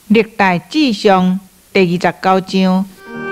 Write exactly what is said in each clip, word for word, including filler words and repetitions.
历代志上第二十九章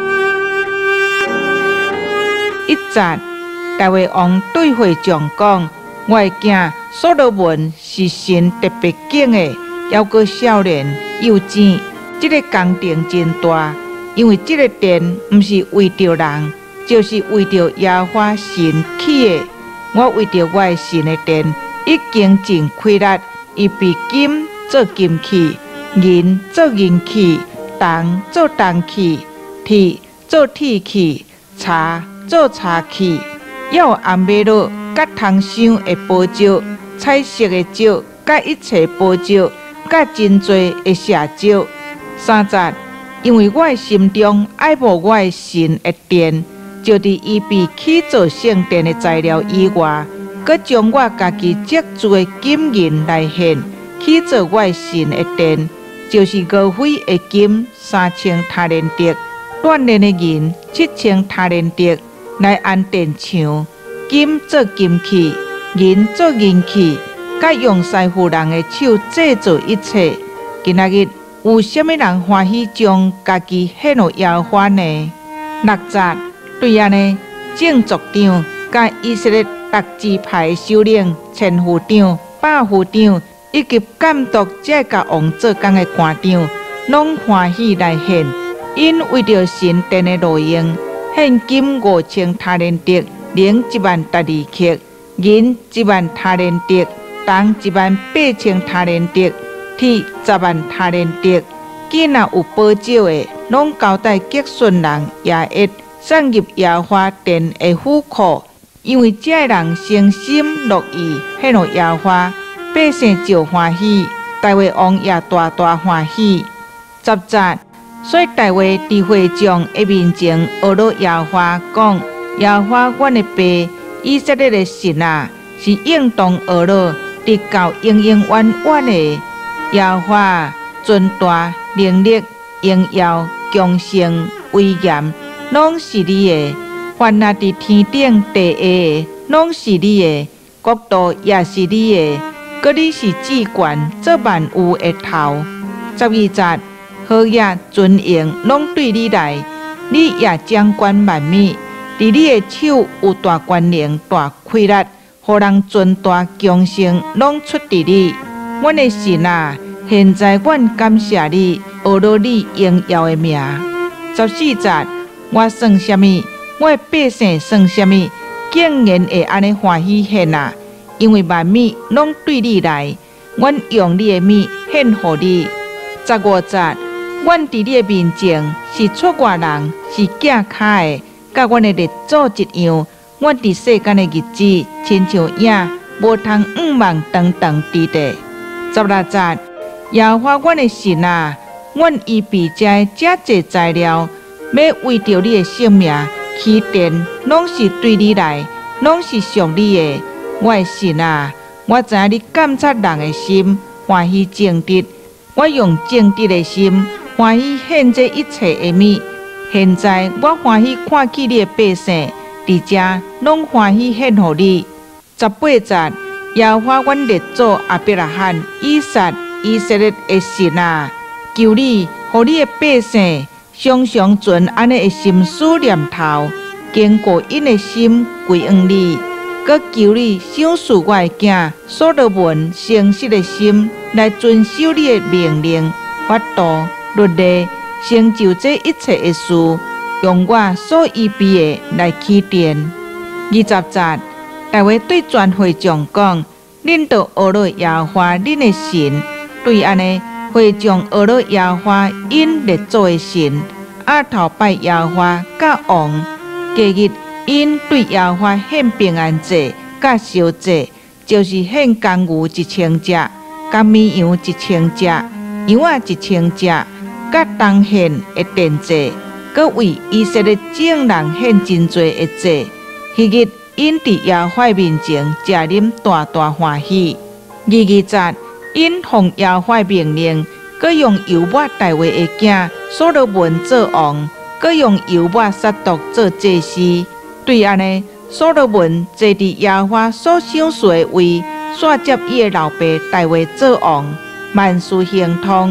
一节，大卫王对会众讲：我的囝所罗门是神特别拣的，还阁少年幼稚。这个工程真大，因为这个殿不是为着人，就是为着耶和华神起的。我为着我的神的殿，已经尽开力，伊被金做金器，银做银器，铜做铜器，铁做铁器，茶做茶器，还有红玛瑙、甲汤香的宝石、彩色的石、甲一切宝石、甲真侪的石石。三节，因为我的心中爱慕我的神的殿，就伫伊被起造圣殿的材料以外，佮将我家己积聚的金银来献，起造我的神的殿，就是俄斐的金三千塔连德，锻炼的银七千塔连德，来安殿墙。金做金器，银做银器，佮用师傅人的手制作一切。今仔日有啥物人欢喜将家己献予耶和华呢？六节，对安尼，正族长甲以色列各支派的首领、千夫长、百夫长，以及监督这甲王做工的官长，拢欢喜来献，因为着神殿的路用，献金五千塔连德，银一万达二克，银一万塔连德，铜一万八千塔连德，铁十万塔连德。既若有宝石的，拢交代结顺人也会送入耶和华殿的府库，因为这人诚心乐意献予耶和华，百姓就欢喜，大卫王也大大欢喜。十节，所以大卫伫会众的面前学了耶和华讲：耶和华阮的爸，以色列的神啊，是应当学了，直到永永远远的。耶和华尊大、能力、荣耀、强盛、威严，拢是你的；凡那伫天顶地下的，拢是你的；国度也是你的。佮你是至权，做万有的头。十二节，好也尊荣拢对你来，你也掌管万物。伫你的手有大权能、大气力，互人尊大强盛，拢出伫你。阮的神啊！现在阮感谢你，学了你荣耀的名。十四节，我算什么？我的百姓算什么？竟然会安尼欢喜献啊！因为万物拢对你来，阮用你的物献予你。十五节，阮伫你的面前是出外人，是寄卡的，甲阮的列祖一样。阮伫世间的日子，亲像影，无通五万长长伫地。十六节。耶和华阮的神啊，阮预备这这侪材料，要为着你的性命起殿，拢是对你来，拢是属你的。我的神啊，我知影你监察人的心，欢喜正直。我用正直的心，欢喜献这一切的物。现在我欢喜看见你的百姓，伫遮拢欢喜献予你。十八节，耶和华阮列祖亚伯拉罕、以撒。以色列的神啊，求你，互你的百姓常常存安尼的心思念头，经过因的心归向你。佮求你赏赐我的囝所罗门诚实的心，来遵守你的命令、法度、律例，成就这一切的事，用我所预备的来起殿。二十节，大卫对全会众讲：恁着学了耶和华恁的神。对安尼，会众学了耶和华因列祖的神，阿头拜耶和华甲王。隔日因对耶和华献平安祭甲烧祭，就是献公牛一千只，甲绵羊一千只，羊仔一千只，甲当献的奠祭，佮为以色列众人献真多的祭。迄日因伫耶和华面前食啉大大欢喜。二二节。因奉耶和华命令，佮用油抹大卫的囝所罗门做王，佮用油抹撒督做祭司。对安尼，所罗门坐伫耶和华所赏赐的位，煞接伊的老爸大卫做王，万事亨通。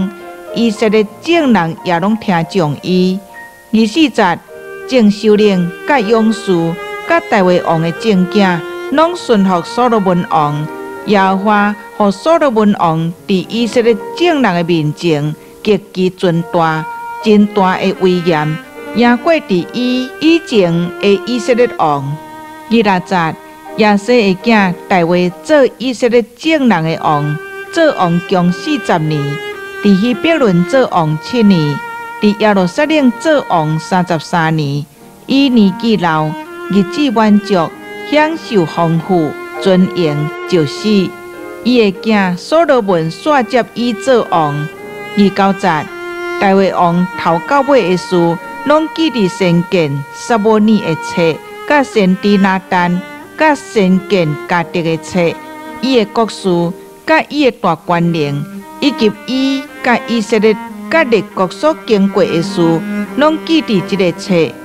以色列众人也拢听从伊。二四节，正首领、甲勇士、甲大卫王的正囝，拢顺服所罗门王。耶和华互所罗门王伫以色列众人的面前极其尊大，真大的威严，赢过伫伊以前的以色列王。二六节，亚西的囝大卫做以色列众人的王，做王共四十年。伫希伯伦做王七年，伫耶路撒冷做王三十三年。伊年纪老，日子满足，享受丰富，尊严就死。伊的囝所罗门煞接伊做王。二九节，大卫王头到尾的事，拢记伫先见撒母耳的册，甲先知拿单，甲先见迦得的册。伊的国事，甲伊的大官能，以及伊甲以色列甲列国所经过的事，拢记伫即个册。